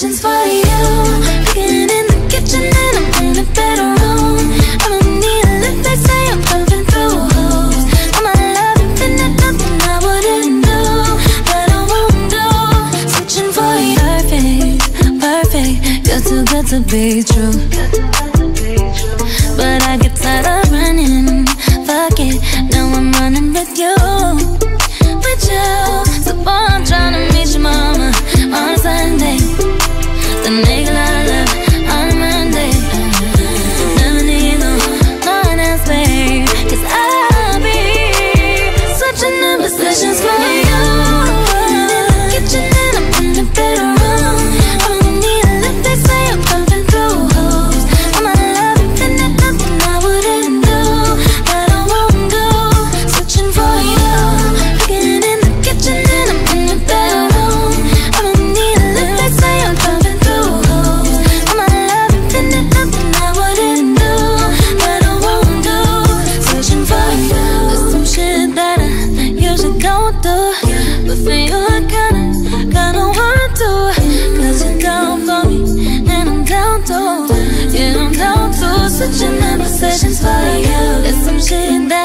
positions for you. Cooking in the kitchen and I'm in the bedroom. I'ma need a lift, they say I'm pumping through holes. All my love infinite, nothing I wouldn't do, but I won't do. Searching for you. Perfect, perfect, you're too good to be true. But I get tired of running, fuck it, now I'm running with you. With you, so boy I'm tryna meet your mama on Sunday, then make a lot of love on a Monday. Never need no one else, babe, 'cause I'll be switching the positions for you. In the kitchen and I'm in the bedroom. I'ma need a lift, they say I'm pumping through holes. All my love infinite, nothing I wouldn't do, but I won't do. Switching for you. Cooking in the kitchen and I'm in the bedroom. I'ma need a lift, they say I'm pumping through holes. All my love infinite, nothing I wouldn't do, but I won't do. Searching for you. There's some shit that I usually don't do, but for you I kinda want to. 'Cause you're down for me and I'm down too. Yeah, I'm down too. Switching the positions for you. There's some shit that